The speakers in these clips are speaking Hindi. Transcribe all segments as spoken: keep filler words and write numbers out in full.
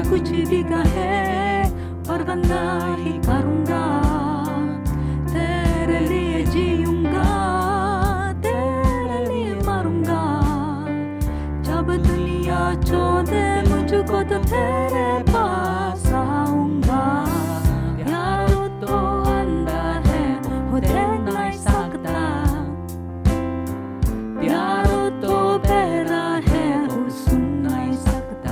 कुछ भी कहे पर वरना ही करूँगा। तेरे लिए जीऊँगा, तेरे लिए मरूँगा। जब दुनिया छोड़े मुझको तो तेरे पास आऊँगा। प्यार तो अंधा है वो देख नहीं सकता, प्यार तो बहरा है वो सुन नहीं सकता,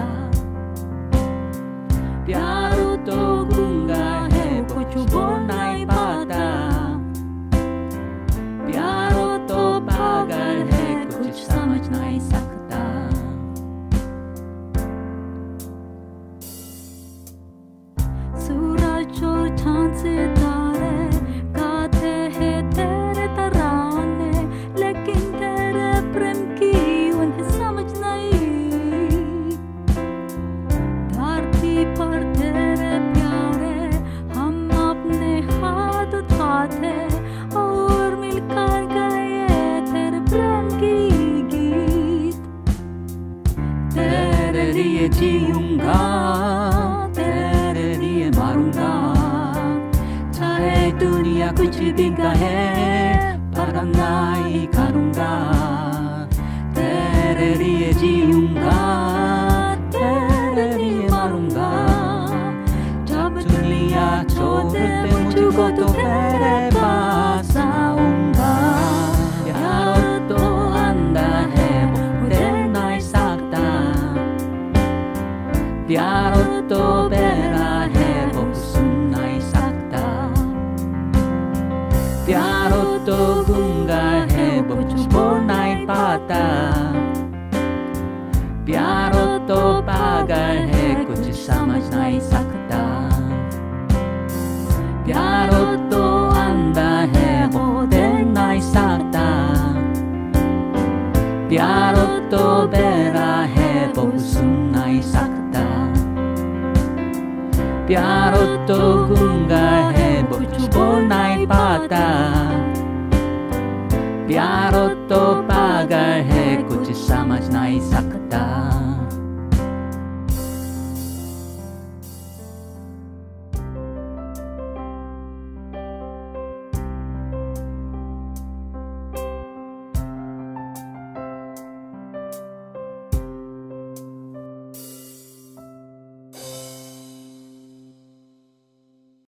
प्यार तो गूंगा है कुछ बोल नहीं पाता, प्यार तो पागल है कुछ समझ नहीं सकता। सूरज और चांद सितारे गाते हैं तेरे तराने, लेकिन तेरे प्रेम की उन्हें समझ नहीं। धरती पर तेरे प्यारे हम अपने हाथ उठाते और मिलकर गाए तेरे प्रेम की गीत। तेरे लिए जीऊँगा, तेरे लिए मरूँगा। चाहे दुनिया कुछ भी कहे पर नहीं करूँगा। तेरे लिए जीऊँगा, तेरे लिए मरूँगा। जब दुनिया छोड़े मुझको तो तेरे पास आऊँगा। प्यार तो अंधा है वो देख नहीं सकता, प्यार तो बहरा है वो सुन नहीं सकता, प्यार तो गूंगा है वो कुछ बोल नहीं पाता, प्यार तो पागल है कुछ समझ नहीं सकता। प्यार तो अंधा है वो देख नहीं सकता, प्यार तो बहरा है वो सुन नहीं सकता, प्यार तो गूंगा है वो कुछ बोल नहीं पाता, प्यार तो पागल है कुछ समझ नहीं सकता।